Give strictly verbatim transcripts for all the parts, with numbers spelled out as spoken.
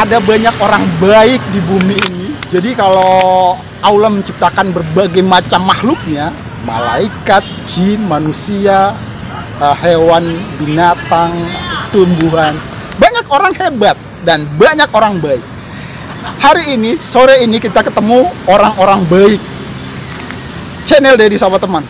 ada banyak orang baik di bumi ini. Jadi kalau Allah menciptakan berbagai macam makhluknya, malaikat, jin, manusia, hewan, binatang, tumbuhan, banyak orang hebat dan banyak orang baik. Hari ini, sore ini kita ketemu orang-orang baik. Channel Dedi Sahabat Teman.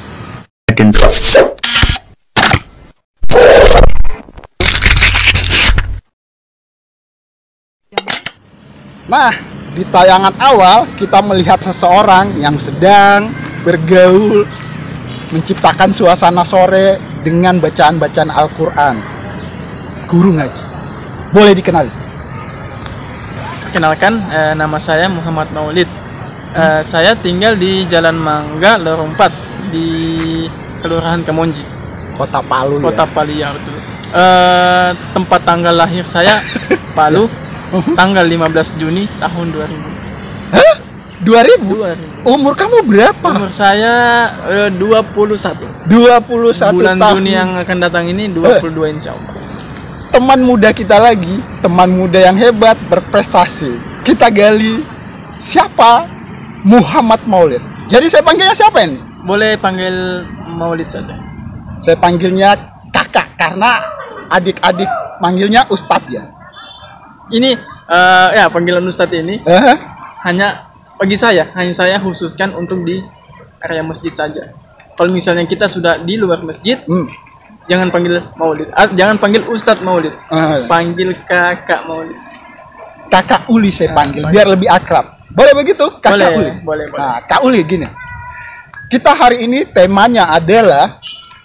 Nah, di tayangan awal kita melihat seseorang yang sedang bergaul, menciptakan suasana sore dengan bacaan-bacaan Al-Quran. Guru ngaji. Boleh dikenali? Perkenalkan, eh, nama saya Muhammad Maulid. Eh, saya tinggal di Jalan Mangga, Lorong empat, di Kelurahan Kemonji, Kota Palu. Kota Ya? Palu, ya betul. Eh, tempat tanggal lahir saya Palu, tanggal lima belas Juni tahun dua ribu. Hah? dua ribu? dua ribu. Umur kamu berapa? Umur saya eh, dua puluh satu. dua puluh satu Bulan tahun. Juni yang akan datang ini dua puluh dua insya Allah. Teman muda kita lagi, teman muda yang hebat, berprestasi. Kita gali siapa Muhammad Maulid. Jadi saya panggilnya siapa ini? Boleh panggil Maulid saja. Saya panggilnya kakak karena adik-adik manggilnya Ustadz ya. Ini eh, ya panggilan Ustadz ini Eh? hanya bagi saya, hanya saya khususkan untuk di area masjid saja. Kalau misalnya kita sudah di luar masjid, Hmm. jangan panggil Maulid, ah, jangan panggil Ustadz Maulid, Ah. panggil kakak Maulid. Kakak Uli saya Nah, panggil panggil. biar lebih akrab. Boleh begitu? Kakak Boleh, Uli. boleh, boleh. Nah, Kak Uli gini. Kita hari ini temanya adalah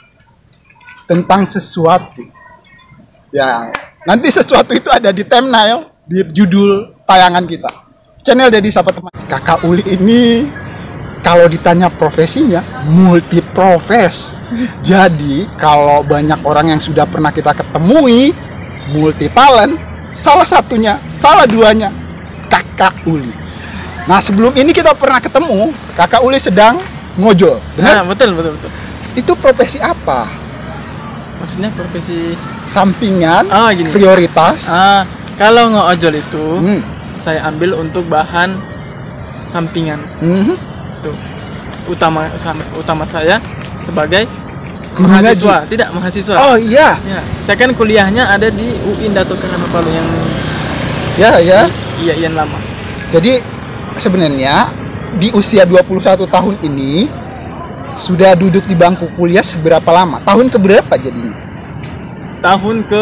tentang sesuatu. Ya, nanti sesuatu itu ada di thumbnail, di judul tayangan kita. Channel Dedi Sahabat Teman. Kakak Uli ini kalau ditanya profesinya multi profes. Jadi kalau banyak orang yang sudah pernah kita ketemui multi talent, salah satunya, salah duanya Kakak Uli. Nah, sebelum ini kita pernah ketemu, Kakak Uli sedang ngojol. Nah, Benar? betul, betul, betul. Itu profesi apa? Maksudnya profesi Sampingan, Ah, gini. prioritas. ah kalau ngeojol itu Hmm. saya ambil untuk bahan sampingan. Mhm. Tuh. Utama utama saya sebagai Guru mahasiswa, ngaji. tidak mahasiswa. Oh iya, Ya, saya kan kuliahnya ada di U I N Dato Karana Palu yang ya ya. iya Ian lama. Jadi sebenarnya di usia dua puluh satu tahun ini sudah duduk di bangku kuliah seberapa lama? Tahun keberapa jadinya? Tahun ke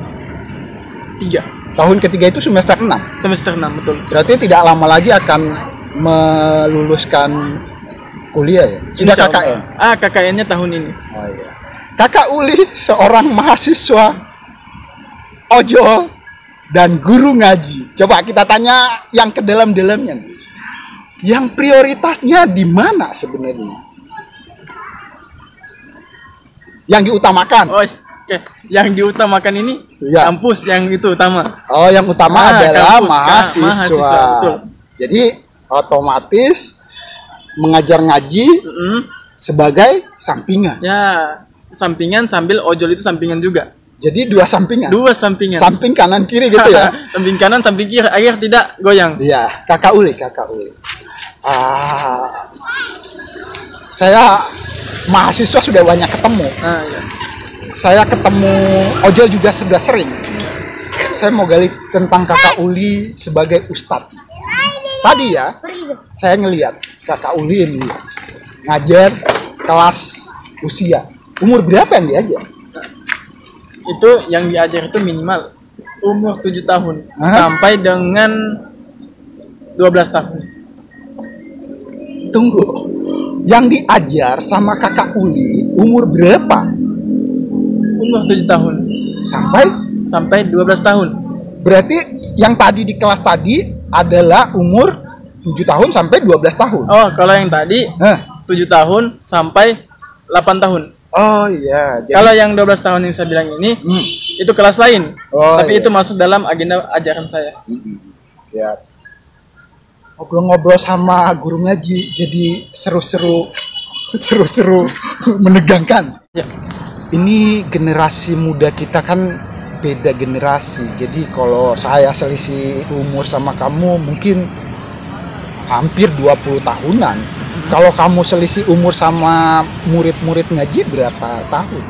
tiga, Tahun ketiga itu semester enam. semester enam, betul. Berarti tidak lama lagi akan meluluskan kuliah ya? Sudah Insya K K N? Allah. Ah, K K N-nya tahun ini. Oh iya. Kakak Uli seorang mahasiswa ojol dan guru ngaji. Coba kita tanya yang ke dalam-dalamnya. nih. Yang prioritasnya di mana sebenarnya? Yang diutamakan. Oh, oke. Yang diutamakan ini Ya. kampus yang itu utama. Oh, yang utama Ah, adalah kampus, Kak. mahasiswa. Mahasiswa, betul. Jadi otomatis mengajar ngaji Mm-mm. sebagai sampingan. Ya, sampingan sambil ojol itu sampingan juga. Jadi dua sampingan. Dua sampingan. Samping kanan kiri gitu ya. Samping kanan, samping kiri agar tidak goyang. Iya, Kakak Uli, Kakak Uli. Ah, saya mahasiswa sudah banyak ketemu. Nah, ya. Saya ketemu ojol juga sudah sering. Saya mau gali tentang Kakak Uli sebagai ustadz. Tadi ya, saya ngelihat Kakak Uli ini ngajar kelas usia. Umur berapa yang diajar? Itu yang diajar itu minimal umur tujuh tahun Hah? sampai dengan dua belas tahun. Tunggu. Yang diajar sama Kakak Uli umur berapa? Umur tujuh tahun Sampai sampai dua belas tahun. berarti yang tadi di kelas tadi adalah umur tujuh tahun sampai dua belas tahun. Oh, kalau yang tadi Hah? tujuh tahun sampai delapan tahun. Oh iya. Jadi, Kalau yang dua belas tahun yang saya bilang ini Hmm. itu kelas lain. Oh, Tapi iya. itu masuk dalam agenda ajaran saya. Mm-mm. Siap. Ngobrol-ngobrol sama guru ngaji jadi seru-seru, seru-seru, menegangkan. Ya. Ini generasi muda kita kan beda generasi. Jadi kalau saya selisih umur sama kamu mungkin hampir dua puluh tahunan. Hmm. Kalau kamu selisih umur sama murid-murid ngaji berapa tahun?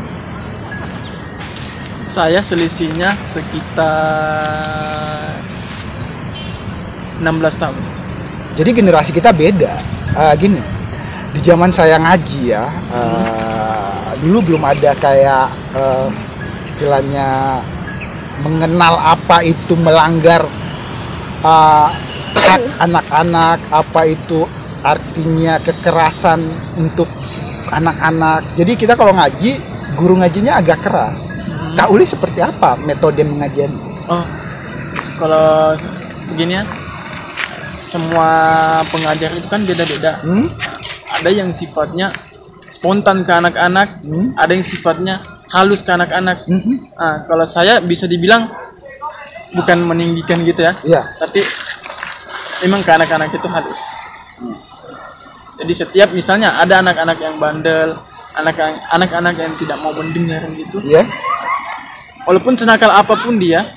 Saya selisihnya sekitar enam belas tahun. Jadi generasi kita beda. Uh, gini, di zaman saya ngaji ya, uh, dulu belum ada kayak uh, istilahnya mengenal apa itu melanggar uh, hak anak-anak, apa itu artinya kekerasan untuk anak-anak. Jadi kita kalau ngaji, guru ngajinya agak keras. Hmm. Kak Uli seperti apa metode mengajian? Oh, kalau begini ya, semua pengajar itu kan beda-beda. Hmm? Ada yang sifatnya spontan ke anak-anak, hmm? ada yang sifatnya halus ke anak-anak. Hmm? Nah, kalau saya bisa dibilang bukan meninggikan gitu ya, yeah. tapi memang ke anak-anak itu halus. Hmm. Jadi setiap misalnya ada anak-anak yang bandel, anak-anak yang tidak mau mendengar gitu, yeah. walaupun senakal apapun dia,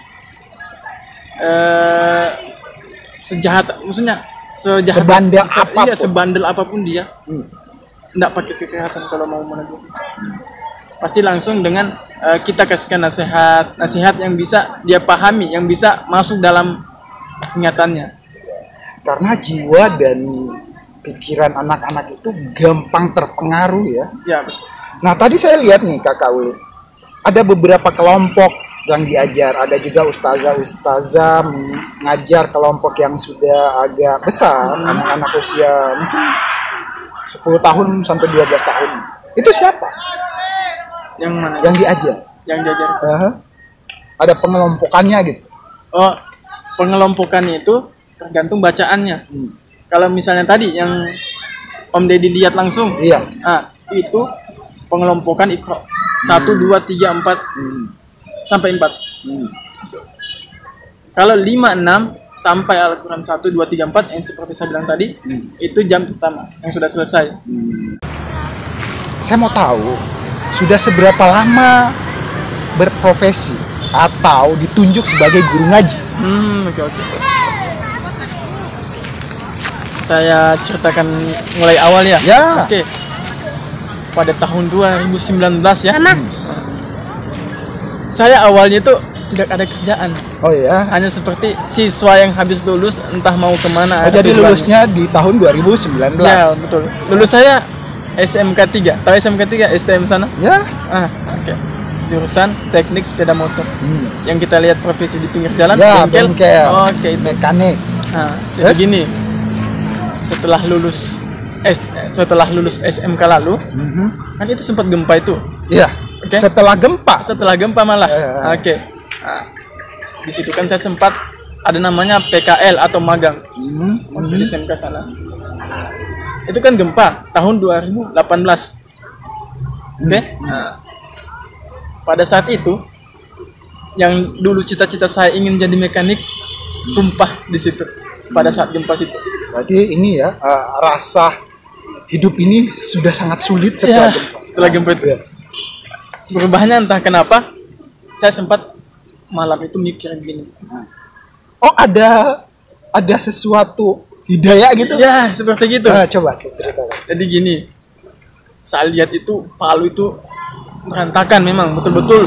eh, sejahat, maksudnya sejahat, sebandel se, apapun, iya, sebandel apapun dia, hmm. nggak pakai kekerasan kalau mau menegur. Hmm. Pasti langsung dengan uh, kita kasihkan nasihat, nasihat yang bisa dia pahami, yang bisa masuk dalam ingatannya. Karena jiwa dan pikiran anak-anak itu gampang terpengaruh ya. Ya betul. Nah tadi saya lihat nih Kakak Uli, ada beberapa kelompok yang diajar, ada juga ustazah-ustazah mengajar kelompok yang sudah agak besar, hmm. anak-anak usia mungkin sepuluh tahun sampai dua belas tahun. Itu siapa? Yang mana? Yang diajar? Yang diajar. Uh-huh. Ada pengelompokannya gitu. Oh, pengelompokannya itu tergantung bacaannya. Hmm. Kalau misalnya tadi yang Om Deddy lihat langsung, iya. Nah, itu pengelompokan Iqra satu, dua, tiga, empat sampai empat. Hmm. Kalau lima, enam sampai Al-Quran satu, dua, tiga, empat yang seperti saya bilang tadi, hmm. itu jam pertama yang sudah selesai. Hmm. Saya mau tahu, sudah seberapa lama berprofesi atau ditunjuk sebagai guru ngaji? Hmm, oke oke. Saya ceritakan mulai awal ya. Ya. Oke. Pada tahun dua ribu sembilan belas ya. Hmm. Saya awalnya itu tidak ada kerjaan. Oh ya. Hanya seperti siswa yang habis lulus entah mau kemana. Oh, jadi lulusnya di tahun dua ribu sembilan belas. Ya betul. Lulus saya S M K tiga. Tahu S M K tiga S T M sana? Ya. Ah, oke. Okay. Jurusan teknik sepeda motor. Hmm. Yang kita lihat profesi di pinggir jalan, ya, bengkel. bengkel. Oh, oke, okay, mekanik. Nah, jadi yes. Gini. Setelah lulus S, setelah lulus S M K lalu, mm-hmm. kan itu sempat gempa itu. Iya. Okay? Setelah gempa. Setelah gempa malah. Uh. Oke. Okay. Nah, di situ kan saya sempat ada namanya P K L atau magang mm-hmm. untuk S M K sana. Itu kan gempa tahun dua ribu delapan belas. Oke. Okay? Mm-hmm. Nah, pada saat itu, yang dulu cita-cita saya ingin jadi mekanik tumpah di situ pada saat gempa situ. Berarti ini ya uh, rasa hidup ini sudah sangat sulit setelah ya, gempa. Setelah gempa itu. Ya. Berubahnya entah kenapa saya sempat malam itu mikir gini. Oh ada ada sesuatu hidayah gitu? Ya seperti gitu. Nah, coba ceritakan. Jadi gini, saya lihat itu Palu itu berantakan memang betul-betul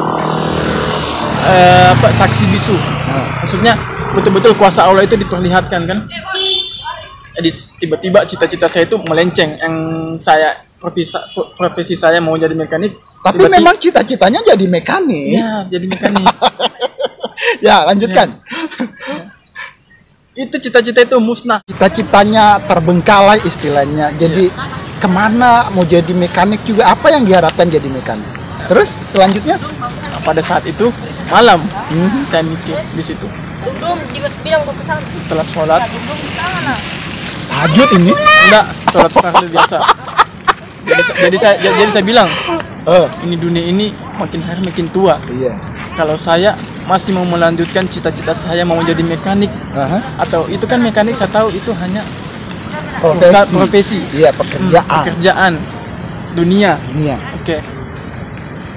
uh, apa saksi bisu. Nah. Maksudnya betul-betul kuasa Allah itu diperlihatkan kan. Jadi tiba-tiba cita-cita saya itu melenceng. Yang saya profesi, profesi saya mau jadi mekanik. Tapi tiba-tiba, memang cita-citanya jadi mekanik. Ya, jadi mekanik. Ya, lanjutkan. Ya. Itu cita-cita itu musnah. Cita-citanya terbengkalai istilahnya. Jadi ya. Kemana mau jadi mekanik juga? Apa yang diharapkan jadi mekanik? Ya. Terus selanjutnya? Nah, pada saat itu malam hmm. saya mikir di situ. Setelah sholat. Tahajud ini? Enggak, sholat fardu biasa. Jadi, jadi saya jadi saya bilang, uh. ini dunia ini makin hari makin tua. Iya. Kalau saya masih mau melanjutkan cita-cita saya mau jadi mekanik, uh-huh. atau itu kan mekanik saya tahu itu hanya profesi. profesi. Iya, pekerjaan. Hmm, pekerjaan dunia. Dunia. Oke. Okay.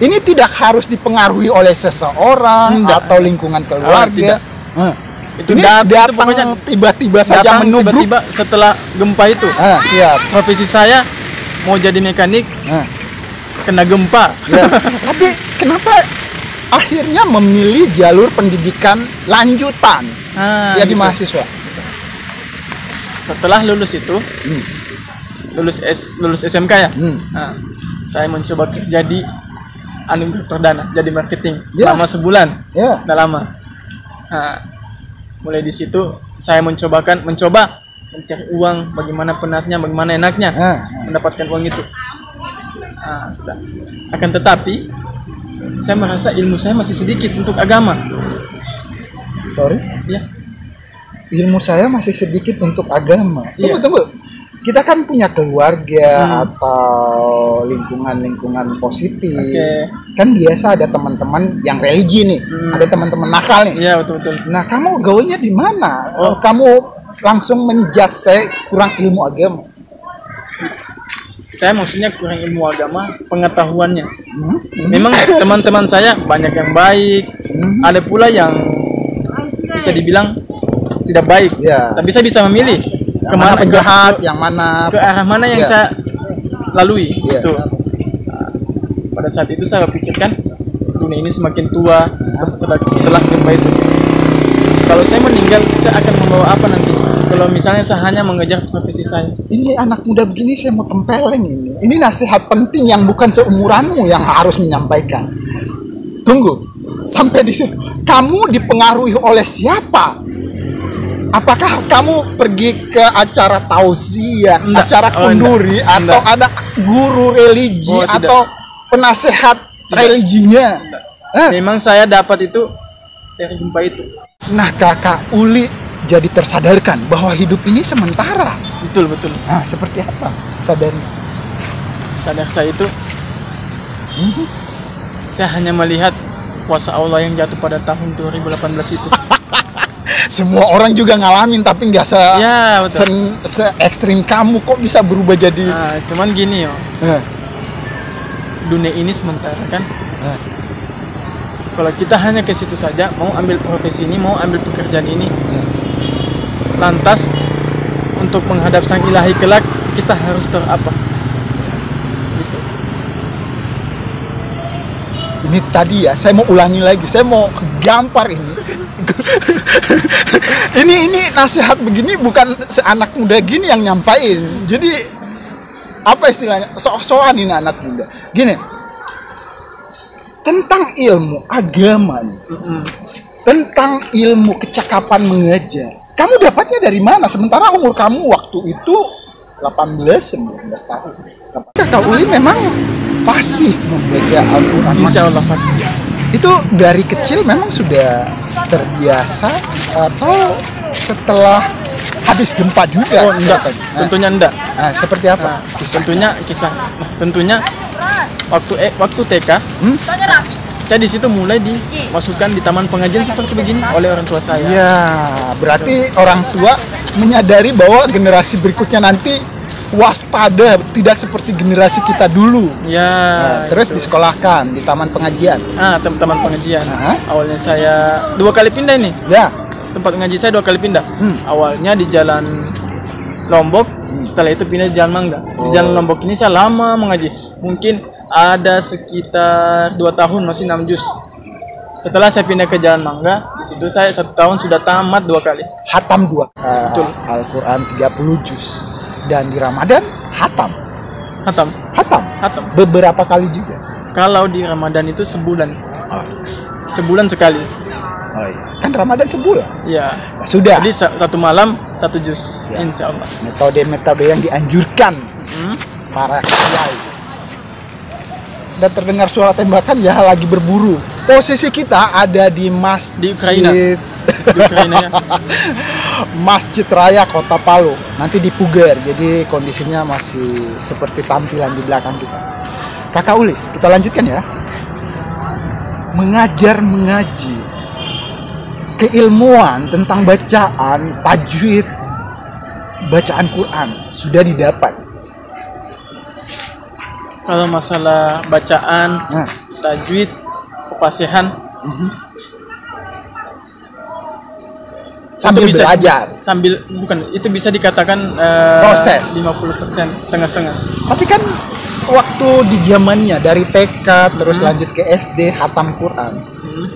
Ini tidak harus dipengaruhi oleh seseorang Enggak. atau lingkungan keluarga. tidak. Nah, Itu ini dat- itu datang pokoknya tiba-tiba saja datang menubruk. tiba-tiba setelah gempa itu. Ah, siap. Profesi saya mau jadi mekanik, Nah, kena gempa. ya. Tapi kenapa akhirnya memilih jalur pendidikan lanjutan Ah, jadi gitu. mahasiswa? Setelah lulus itu, Hmm. lulus S, lulus S M K ya. Hmm. Nah, saya mencoba ke- jadi animator perdana, jadi marketing Ya. selama sebulan. Ya. Udah lama. Nah, mulai di situ saya mencobakan mencoba mencari uang, bagaimana penatnya, bagaimana enaknya Ah, mendapatkan uang itu. Nah, sudah. Akan tetapi saya merasa ilmu saya masih sedikit untuk agama. sorry. Ya, Ilmu saya masih sedikit untuk agama. Tunggu, Iya. tunggu. Kita kan punya keluarga Hmm. atau lingkungan-lingkungan positif. Oke. Kan biasa ada teman-teman yang religi nih, Hmm. ada teman-teman nakal nih. iya betul betul. Nah, kamu gaulnya di mana? Oh. Kamu langsung menjudge saya kurang ilmu agama. Saya maksudnya kurang ilmu agama, pengetahuannya. Hmm? Memang teman-teman saya banyak yang baik, Hmm. ada pula yang bisa dibilang tidak baik. Ya. Tapi saya bisa memilih Yang mana penjahat, yang mana ke arah mana yang Ya. saya lalui. Ya. Itu. Nah, pada saat itu saya pikirkan dunia ini semakin tua setelah, setelah gempa itu. Kalau saya meninggal, saya akan membawa apa nanti? Kalau misalnya saya hanya mengejar profesi saya. ini anak muda begini saya mau tempeleng ini. Ini nasihat penting yang bukan seumuranmu yang harus menyampaikan. Tunggu, sampai di situ. Kamu dipengaruhi oleh siapa? Apakah kamu pergi ke acara tausiah, Enggak. acara Oh, kenduri, enggak. atau Enggak. ada guru religi Oh, tidak. atau penasehat religinya? Eh, Memang saya dapat itu dari gempa itu. Nah, kakak Uli jadi tersadarkan bahwa hidup ini sementara. Betul betul. Nah, seperti apa? Sadari. Sadar saya itu, Mhm. saya hanya melihat kuasa Allah yang jatuh pada tahun dua ribu delapan belas itu. Semua orang juga ngalamin, tapi nggak se, Ya betul. se- se ekstrim kamu. Kok bisa berubah jadi? Nah, cuman gini yo, Eh, dunia ini sementara kan. eh. Kalau kita hanya ke situ saja, mau ambil profesi ini, mau ambil pekerjaan ini, lantas untuk menghadap sang ilahi kelak, kita harus tahu apa? Gitu. Ini tadi ya, saya mau ulangi lagi. Saya mau gampar ini. ini ini nasihat begini bukan seanak muda gini yang nyampain. Jadi apa istilahnya? Sok-sokan ini anak muda. Gini. Tentang ilmu agama nih. Mm-mm. Tentang ilmu kecakapan mengajar. Kamu dapatnya dari mana? Sementara umur kamu waktu itu delapan belas sembilan belas tahun. Kakak Uli memang fasih membaca Al-Quran. Insya Allah pasti. Itu dari kecil memang sudah terbiasa atau setelah habis gempa juga? Oh enggak, Nah, tentunya enggak. nah, seperti Nah, apa? tentunya kisah. Nah, tentunya waktu eh, waktu T K, Hmm? saya di situ mulai dimasukkan di taman pengajian seperti begini oleh orang tua saya. Ya, berarti orang tua menyadari bahwa generasi berikutnya nanti waspada, tidak seperti generasi kita dulu. Ya. Nah, terus disekolahkan di taman pengajian. Ah, teman-teman pengajian. Nah. Awalnya saya dua kali pindah ini. Ya, Tempat ngaji saya dua kali pindah. Hmm. Awalnya di Jalan Lombok, setelah itu pindah di Jalan Mangga. Di Jalan Lombok ini saya lama mengaji. Mungkin ada sekitar dua tahun, masih enam juz. Setelah saya pindah ke Jalan Mangga, di situ saya satu tahun sudah tamat dua kali. hatam dua. Uh, Betul. Al-Quran tiga puluh juz. Dan di Ramadan hatam. Hatam, Hatam. hatam. Beberapa kali juga. Kalau di Ramadan itu sebulan. Sebulan sekali. Oh iya. Kan Ramadan sebulan. Ya. Nah, sudah. Jadi sa- satu malam satu juz. Siap. Insya Allah. Metode-metode yang dianjurkan Hmm? para kiai. Dan terdengar suara tembakan ya lagi berburu. Posisi kita ada di masjid Di Ukraina. Di Ukraina ya. Masjid Raya Kota Palu. Nanti di Puger. Jadi kondisinya masih seperti tampilan di belakang kita. Kakak Uli, kita lanjutkan ya. Mengajar mengaji. Keilmuan tentang bacaan, tajwid, bacaan Quran sudah didapat. Kalau masalah bacaan, Nah, tajwid, kefasihan. Mhm. Sambil Itu bisa belajar. sambil bukan itu bisa dikatakan eh, Proses. lima puluh persen setengah-setengah. Tapi kan waktu di zamannya dari T K terus lanjut ke S D hatam Quran, Hmm.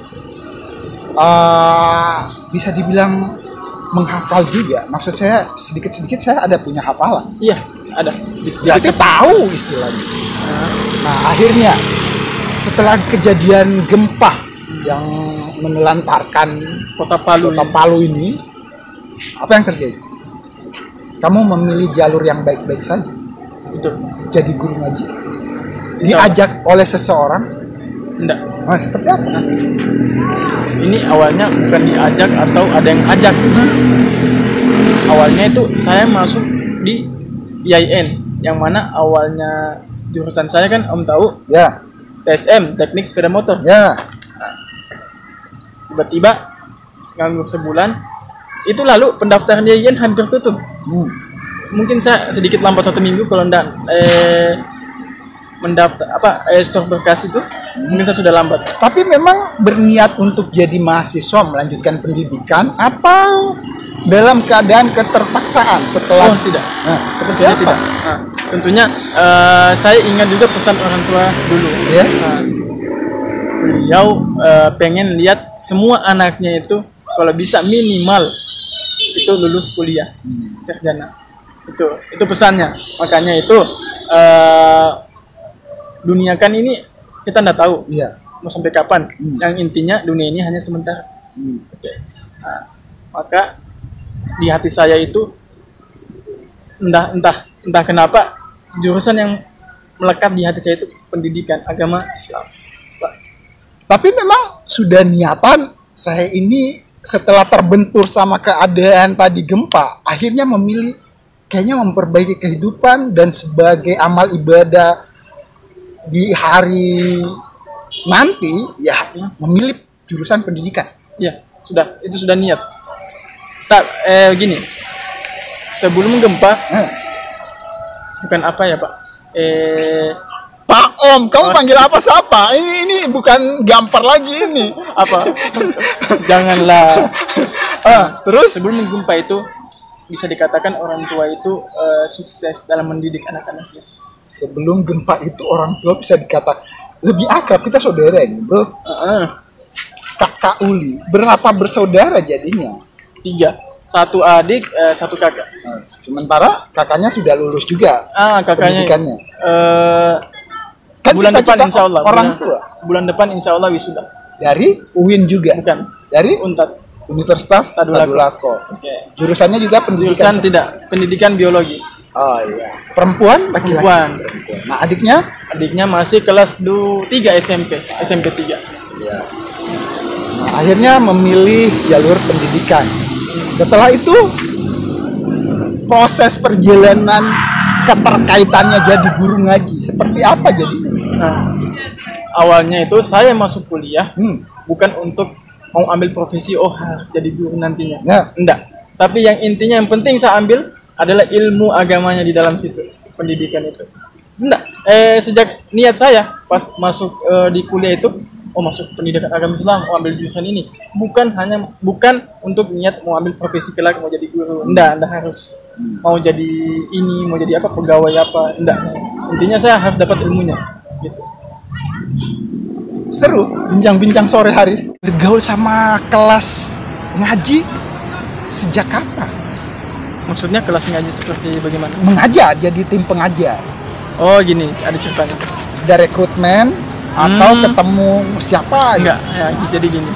eh, bisa dibilang menghafal juga. Maksud saya sedikit-sedikit saya ada punya hafalan. Iya, ada. Ya, saya tahu istilahnya. Nah, akhirnya setelah kejadian gempa yang menelantarkan Kota Palu. Kota ini. Palu ini, apa yang terjadi? Kamu memilih jalur yang baik-baik saja, Betul. jadi guru ngaji, Insya Allah. diajak oleh seseorang. Enggak. Nah, seperti apa? Ini awalnya bukan diajak atau ada yang ajak. Awalnya itu saya masuk di I I N yang mana awalnya jurusan saya kan Om tahu Ya, T S M, Teknik Sepeda Motor. ya. Tiba-tiba nganggur sebulan itu lalu pendaftaran I I N hampir tutup. Hmm. Mungkin saya sedikit lambat satu minggu kalau enggak eh, mendaftar apa eh, stok berkas itu mungkin saya sudah lambat. Tapi memang berniat untuk jadi mahasiswa melanjutkan pendidikan atau dalam keadaan keterpaksaan setelah? Oh tidak. Nah, seperti Tidak, apa? tidak. Nah, tentunya eh, saya ingat juga pesan orang tua dulu. Ya. Nah, beliau eh, pengen lihat semua anaknya itu kalau bisa minimal itu lulus kuliah sarjana. Itu itu pesannya. Makanya itu eh, dunia kan ini kita nggak tahu Iya. mau sampai kapan. Hmm. Yang intinya dunia ini hanya sementara. Hmm. Oke. Nah, maka di hati saya itu entah entah entah kenapa jurusan yang melekat di hati saya itu pendidikan agama Islam. Pak. Tapi memang sudah niatan saya ini setelah terbentur sama keadaan tadi gempa, akhirnya memilih kayaknya memperbaiki kehidupan dan sebagai amal ibadah di hari nanti ya memilih jurusan pendidikan. Ya, sudah itu sudah niat. Tak eh gini. Sebelum gempa Eh, bukan apa ya, Pak? Eh Pak Om, kamu Oh. panggil apa siapa? Ini ini bukan gampar lagi ini. apa? Janganlah. Ah, terus Sebelum gempa itu bisa dikatakan orang tua itu eh, sukses dalam mendidik anak-anaknya. sebelum gempa itu orang tua bisa dikata lebih akrab, kita saudara ini, bro. Heeh. Kakak Uli, berapa bersaudara jadinya? Tiga, satu adik, eh, satu kakak. Nah, sementara kakaknya sudah lulus juga Ah, kakaknya. pendidikannya. Eh, Kan bulan cita-cita depan insya Allah. orang bulan, tua Bulan depan insya Allah wisuda. dari U I N juga, Bukan. dari Untat. Universitas Tadulako. Tadulako. Oke. Jurusannya juga pendidikan. Jurusan tidak, pendidikan biologi. Oh iya. Perempuan, laki-laki. Perempuan. Nah, adiknya? Adiknya masih kelas tiga S M P, S M P tiga. Iya. Nah, akhirnya memilih jalur pendidikan. Setelah itu proses perjalanan keterkaitannya jadi guru ngaji seperti apa jadi? Nah, awalnya itu saya masuk kuliah Hmm. bukan untuk mau ambil profesi oh harus jadi guru nantinya. Ya. Enggak. Tapi yang intinya yang penting saya ambil adalah ilmu agamanya di dalam situ, pendidikan itu. Enggak. Eh sejak niat saya pas masuk eh, di kuliah itu, oh masuk pendidikan agama Islam, mau ambil jurusan ini. Bukan hanya bukan untuk niat mau ambil profesi kelak mau jadi guru. Enggak, enggak harus. Mau jadi ini, mau jadi apa pegawai apa, enggak. Intinya saya harus dapat ilmunya gitu. Seru bincang-bincang sore hari. Bergaul sama kelas ngaji sejak kapan? Maksudnya kelas ngaji seperti bagaimana? Mengajar, jadi tim pengajar. Oh gini, ada ceritanya. Ada rekrutmen atau Hmm. ketemu siapa? Enggak, ya, jadi gini.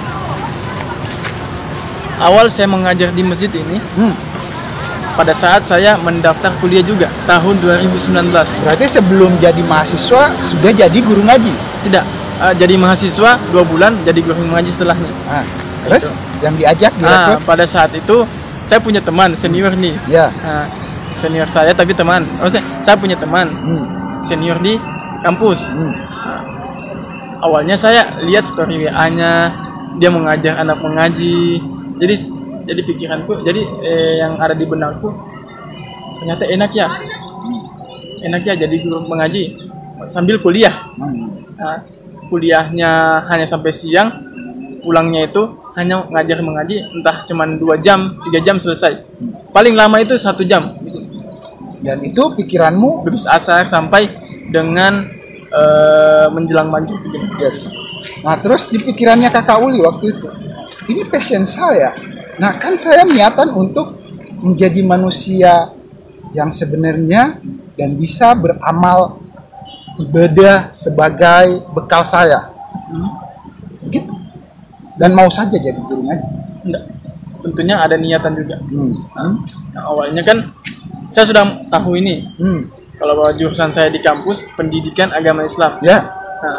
Awal saya mengajar di masjid ini Hmm. pada saat saya mendaftar kuliah juga tahun dua ribu sembilan belas. Berarti sebelum jadi mahasiswa sudah jadi guru ngaji. Tidak, eh, jadi mahasiswa dua bulan, jadi guru ngaji setelahnya. Nah, terus yang diajak Nah, direkrut? pada saat itu saya punya teman senior nih. Ya. Nah, senior saya tapi teman. Oh, saya, saya punya teman Hmm. senior di kampus. Hmm. Awalnya saya lihat story W A-nya, dia mengajar anak mengaji. Jadi jadi pikiranku, jadi eh, yang ada di benakku ternyata enak ya. Enak ya jadi guru mengaji sambil kuliah. Hmm. Nah, kuliahnya hanya sampai siang, pulangnya itu hanya ngajar mengaji, entah cuman dua jam, tiga jam selesai. Paling lama itu satu jam. Dan itu pikiranmu Habis asar sampai dengan eh, menjelang maghrib. yes. Nah, terus di pikirannya Kakak Uli waktu itu, ini passion saya. Nah, kan saya niatan untuk menjadi manusia yang sebenarnya dan bisa beramal ibadah sebagai bekal saya. Hmm. Gitu. Dan mau saja jadi guru ngaji. Enggak. Tentunya ada niatan juga. Hmm. Nah, nah, awalnya kan saya sudah tahu ini. Hmm. Kalau jurusan saya di kampus pendidikan agama Islam. Ya. Nah,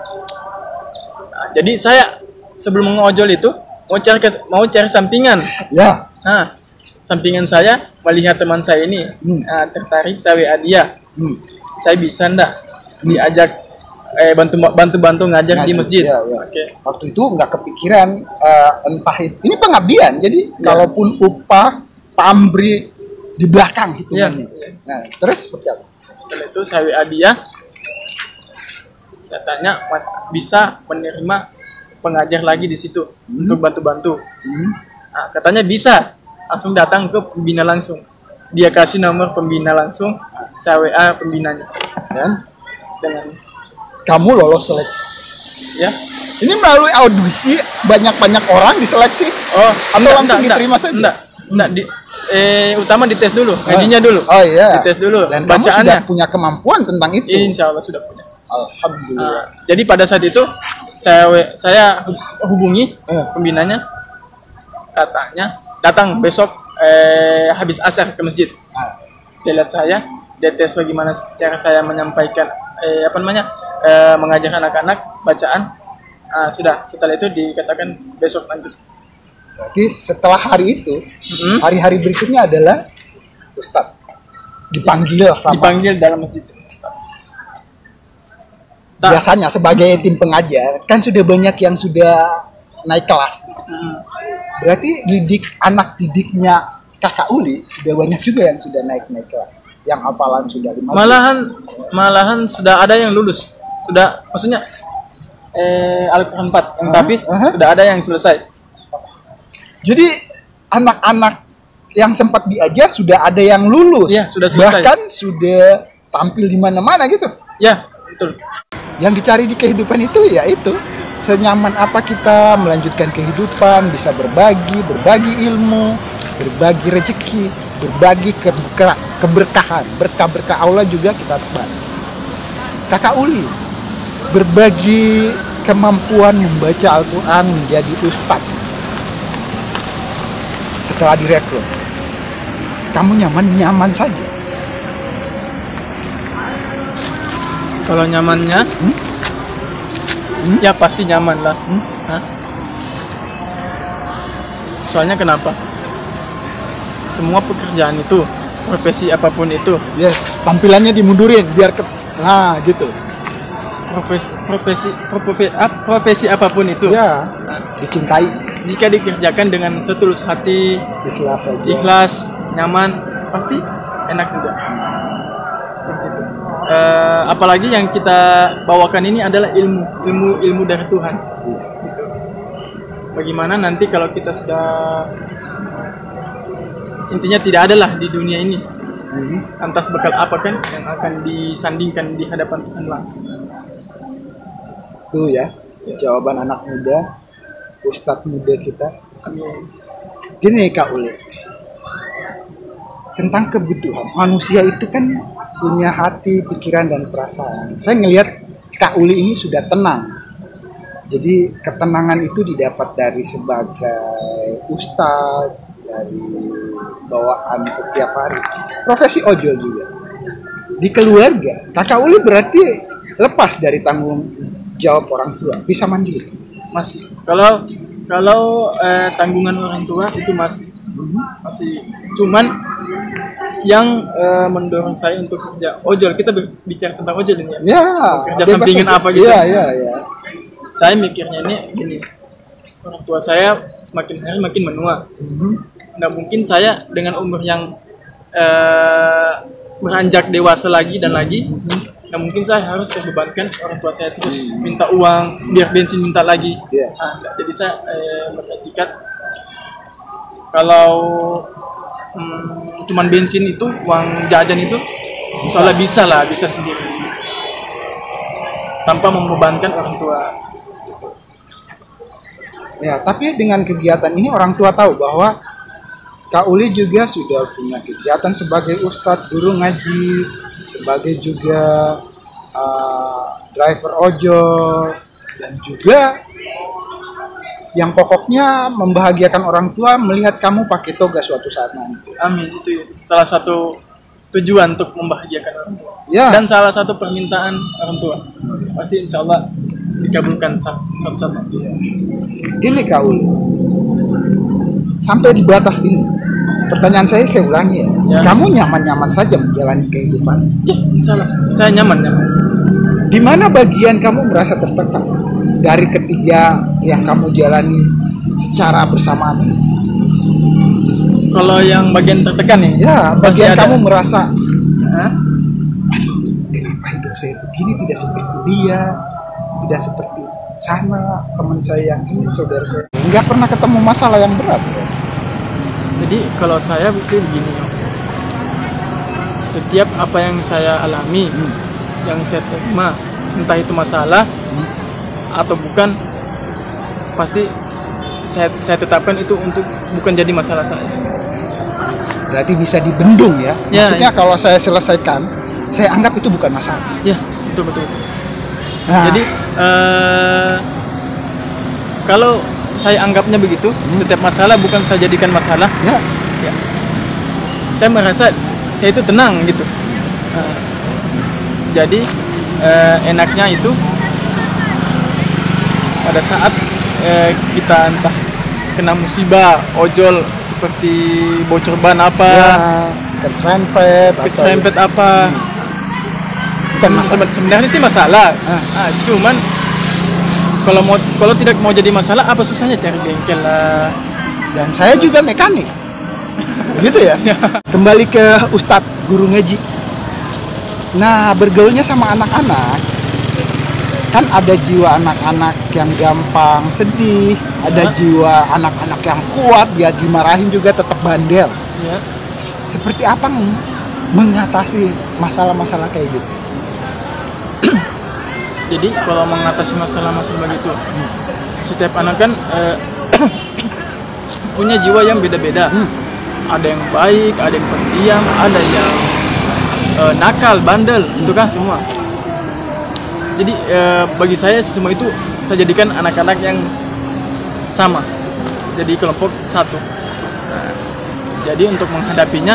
nah, jadi saya sebelum mengojol itu mau cari kes- mau cari sampingan. Ya. Nah, sampingan saya melihat teman saya ini Hmm. nah, tertarik, saya W A dia. Hmm. Saya bisa ndak diajak eh bantu bantu bantu ngajar Ngaji, di masjid. ya, ya. Oke. Waktu itu nggak kepikiran eh, entah itu ini pengabdian. Jadi Ya. kalaupun upah pamri di belakang hitungannya. Ya. Nah, terus seperti apa? Setelah itu saya W A dia. Saya tanya, Mas bisa menerima pengajar lagi di situ Hmm. untuk bantu-bantu. Hmm. Nah, katanya bisa. Langsung datang ke pembina langsung. Dia kasih nomor pembina langsung, saya W A pembinanya. Dan Dengan kamu lolos seleksi. ya. Ini melalui audisi banyak-banyak orang diseleksi. Oh, Atau langsung diterima saja? Enggak. Enggak di eh utama dites dulu, ngajinya dulu. Oh iya. Dites dulu Dan kamu sudah bacaannya. punya kemampuan tentang itu. Insya Allah sudah punya. Alhamdulillah. Nah, jadi pada saat itu saya we- saya hub- hubungi Eh. pembinanya, katanya datang besok eh, habis asar ke masjid. Nah, Dia lihat saya, dia tes bagaimana cara saya menyampaikan eh, apa namanya eh, mengajar anak-anak bacaan. Ah, sudah setelah itu dikatakan besok lanjut. berarti setelah hari itu, Mm-mm. hari-hari berikutnya adalah Ustadz dipanggil sama Dipanggil dalam masjid. Tak. biasanya sebagai tim pengajar kan sudah banyak yang sudah naik kelas. Mm. Berarti didik anak didiknya Kakak Uli sudah banyak juga yang sudah naik-naik kelas. Yang hafalan sudah lima belas. Malahan malahan sudah ada yang lulus. Sudah maksudnya eh Al-Qur'an empat yang Aha, tapis aha. sudah ada yang selesai. Jadi anak-anak yang sempat diajar sudah ada yang lulus. Iya, sudah selesai. Bahkan sudah tampil di mana-mana gitu. Ya, betul. Yang dicari di kehidupan itu ya itu senyaman apa kita melanjutkan kehidupan, bisa berbagi, berbagi ilmu, berbagi rezeki, berbagi keberka- keberkahan, berkah-berkah Allah juga kita tebar. Kakak Uli berbagi kemampuan membaca Al-Quran menjadi ustadz. Setelah direkrut, kamu nyaman-nyaman saja. Kalau nyamannya Hmm? Hmm? ya pasti nyaman lah. Hmm? Hah? Soalnya kenapa? Semua pekerjaan itu, profesi apapun itu, Yes, tampilannya dimundurin biar ke, nah gitu. profesi profesi profesi, ap- profesi apapun itu, Ya, dicintai, jika dikerjakan dengan setulus hati, ikhlas saja. ikhlas, nyaman, pasti enak juga. Seperti itu. Eh, apalagi yang kita bawakan ini adalah ilmu, ilmu ilmu dari Tuhan. Iya. Gitu. Bagaimana nanti kalau kita sudah intinya tidak ada lah di dunia ini, Mhm. lantas bekal apa kan yang akan disandingkan di hadapan Tuhan langsung. Tuh ya, jawaban anak muda, ustadz muda kita. Amin. Gini Kak Uli, tentang kebutuhan manusia itu kan punya hati, pikiran dan perasaan. Saya ngelihat Kak Uli ini sudah tenang. Jadi ketenangan itu didapat dari sebagai ustadz, dari bawaan setiap hari. Profesi ojol juga. Di keluarga, Kakak Uli berarti lepas dari tanggung jawab orang tua, bisa mandiri. Masih. Kalau kalau eh, tanggungan orang tua itu masih masih cuman yang eh, mendorong saya untuk kerja ojol. Kita ber- bicara tentang ojol ini ya. Ya, Kerja bebas sampingan aja. apa gitu. Iya, iya, iya. Saya mikirnya ini gini. Orang tua saya semakin hari makin menua. Mhm. Nah, mungkin saya dengan umur yang eh, beranjak dewasa lagi dan lagi Nah mungkin saya harus terbebankan orang tua saya terus minta uang, biar bensin minta lagi. Iya. Nah, jadi saya eh, beretikat kalau hmm, cuman bensin itu, uang jajan itu, Bisa. soalnya bisa lah, bisa sendiri, tanpa membebankan orang tua. Ya, tapi dengan kegiatan ini orang tua tahu bahwa Kak Uli juga sudah punya kegiatan sebagai ustadz, guru ngaji, sebagai juga uh, driver ojol, dan juga yang pokoknya membahagiakan orang tua melihat kamu pakai toga suatu saat nanti. Amin, itu salah satu tujuan untuk membahagiakan orang tua. Ya. Dan salah satu permintaan orang tua. Pasti insya Allah dikabulkan suatu saat nanti. Gini Kak Uli, sampai di batas ini, pertanyaan saya saya ulangi ya, Ya. kamu nyaman-nyaman saja menjalani kehidupan? Ya, insya Allah. Saya nyaman, nyaman. Di mana bagian kamu merasa tertekan dari ketiga yang kamu jalani secara bersamaan ini? Kalau yang bagian tertekan nih, Ya, pasti bagian ada. kamu merasa, Hah? aduh, kenapa hidup saya begini, tidak seperti dia, tidak seperti sana teman saya yang ini, saudara saya. Nggak pernah ketemu masalah yang berat. Jadi kalau saya bisa begini, Om. Setiap apa yang saya alami, Hmm. yang saya terima, entah itu masalah Hmm. atau bukan, pasti saya saya tetapkan itu untuk bukan jadi masalah saya. Berarti bisa dibendung ya. Ya, Maksudnya is- kalau saya selesaikan, saya anggap itu bukan masalah. Ya, betul betul. Nah, Jadi eh, kalau saya anggapnya begitu, setiap masalah bukan saya jadikan masalah, ya, ya, saya merasa saya itu tenang gitu. Nah, jadi eh, enaknya itu pada saat eh, kita entah kena musibah, ojol seperti bocor ban apa, ya, keserempet, atau- keserempet apa. Bukan Sem- masalah. seben- sebenarnya sih masalah. Ah. Ah, cuman kalau mau kalau tidak mau jadi masalah, apa susahnya cari bengkel lah. Dan saya juga mekanik. Gitu ya. Kembali ke Ustadz guru ngaji. Nah, bergaulnya sama anak-anak, kan ada jiwa anak-anak yang gampang sedih, ada Ya. jiwa anak-anak yang kuat, dia dimarahin juga tetap bandel. Ya. Seperti apa nih mengatasi masalah-masalah kayak gitu? Jadi kalau mengatasi masalah-masalah begitu, setiap anak kan eh, punya jiwa yang beda-beda. Hmm. Ada yang baik, ada yang pendiam, ada yang eh, nakal, bandel, itu kan semua. Jadi eh, bagi saya semua itu saya jadikan anak-anak yang sama, jadi kelompok satu. Nah, jadi untuk menghadapinya,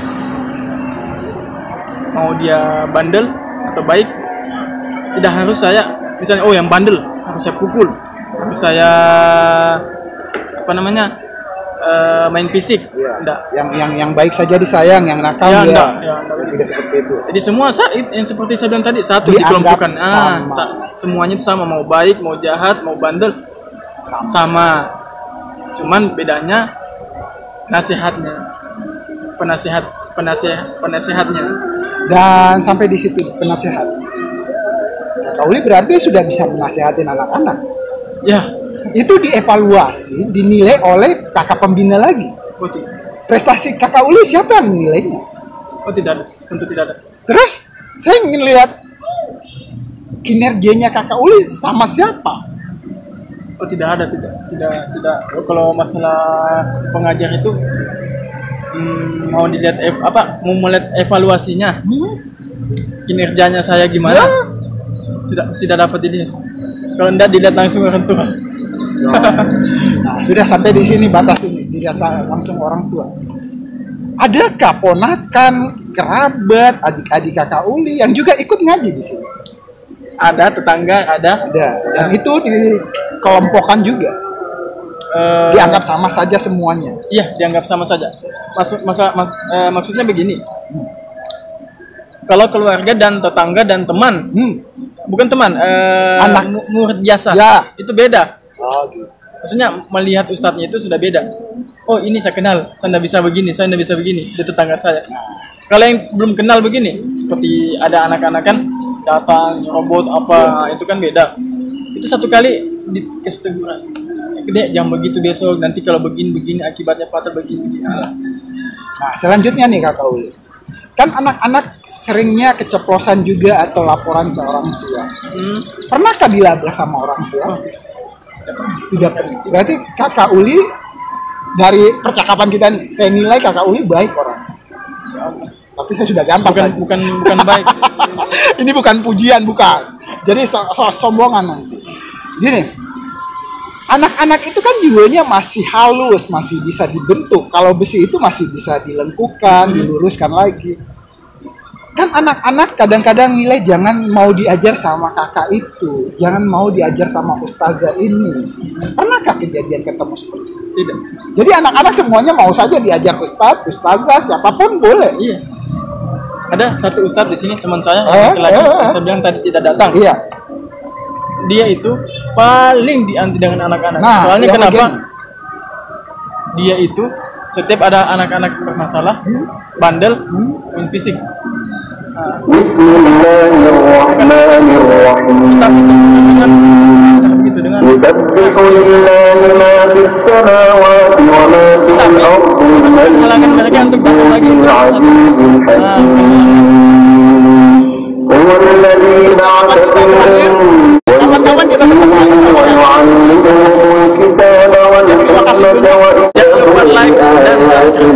mau dia bandel atau baik, tidak harus saya misalnya oh yang bandel harus saya pukul, harus saya apa namanya eh, main fisik. Ya. Enggak. Yang yang yang baik saja disayang, yang nakal Ya, ya, enggak, ya, enggak. tidak seperti itu. Jadi semua saat yang seperti saya bilang tadi satu Dianggap dikelompokkan. Ah, sama. sa- semuanya itu sama, mau baik, mau jahat, mau bandel Sama. sama. Cuman bedanya nasihatnya, penasihat, penasihat, penasehatnya. Dan sampai di situ penasehat. Kakak Uli berarti sudah bisa menasehatin anak-anak. Ya, Itu dievaluasi, dinilai oleh kakak pembina lagi. oh, ti- Prestasi kakak Uli siapa yang menilainya? oh tidak ada, tentu tidak ada. Terus saya ingin lihat kinerjanya kakak Uli sama siapa? Oh tidak ada, tidak, tidak, tidak. Oh, kalau masalah pengajar itu hmm, mau dilihat ev- apa, mau melihat evaluasinya, Hmm? kinerjanya saya gimana? Ya. Tidak, tidak dapat dilihat. Kalau tidak dilihat langsung orang tua. Nah, sudah sampai di sini batas ini dilihat sa- langsung orang tua. Adakah ponakan, kerabat, adik-adik kakak Uli yang juga ikut ngaji di sini? Ada tetangga, ada. Ada. Dan itu dikelompokkan juga. eh, Dianggap sama saja semuanya. Iya, dianggap sama saja. Maksud masa mas- eh, maksudnya begini. Kalau keluarga dan tetangga dan teman, Hmm. bukan teman, eh, Anak. mu- murid biasa, Ya. itu beda. Oh, gitu. Maksudnya melihat ustadznya itu sudah beda. Oh ini saya kenal, saya tidak bisa begini, saya tidak bisa begini. Itu tetangga saya. Kalau yang belum kenal begini, seperti ada anak-anak kan datang robot apa, itu kan beda. Itu satu kali dikasih teguran, gede jangan begitu besok, nanti kalau begini-begini akibatnya patah begini. Nah, Nah, selanjutnya nih Kakak Uli. Kan anak-anak seringnya keceplosan juga atau laporan ke orang tua. hmm, Pernahkah dilabrak sama orang tua? Tidak pernah. Berarti Kakak Uli dari percakapan kita saya nilai Kakak Uli baik orang. insyaallah. Tapi saya sudah gampang bukan tadi. bukan bukan baik. Ini bukan pujian, bukan. Jadi so, so sombongan nanti. Gini, anak-anak itu kan jiwanya masih halus, masih bisa dibentuk. Kalau besi itu masih bisa dilengkukan, diluruskan lagi. Kan anak-anak kadang-kadang nilai jangan mau diajar sama kakak itu, jangan mau diajar sama ustazah ini. Pernahkah kejadian ketemu seperti itu? Tidak. Jadi anak-anak semuanya mau saja diajar ustaz, ustazah, siapapun boleh. Iya. Ada satu ustadz di sini teman saya Eh, yang laki-laki, eh, eh. saya bilang tadi tidak datang. Iya. Dia itu paling dianti dengan anak-anak. Nah, Soalnya yang kenapa? bagian- Dia itu setiap ada anak-anak bermasalah, bandel, main fisik. Nah, Bismillahirrahmanirrahim. tapi itu dengan bisa begitu dengan يسبح لله ما في السماوات وما في الأرض halangan mereka untuk datang lagi. العزيز Nah, الحكيم هو الذي بعث في Kapan-kapan kita ketemu lagi sama kakak. ويعلمه الكتاب والحكمة jangan lupa like dan subscribe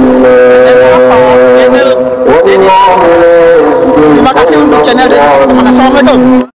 وإذا channel والله لا يهدي Terima kasih untuk channel dari teman-teman. Assalamualaikum.